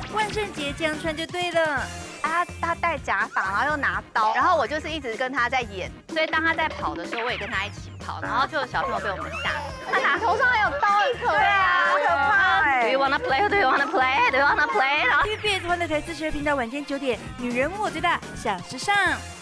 万圣节这样穿就对了。 他戴假发，然后又拿刀，然后我就是一直跟他在演，所以当他在跑的时候，我也跟他一起跑，然后就有小朋友被我们吓死。他拿头上还有刀，很可怕， 好可怕哎 Do you wanna play? Do you wanna play? Do you wanna play? TVBS 欢乐台42频道晚间9点，女人我最大，小时尚。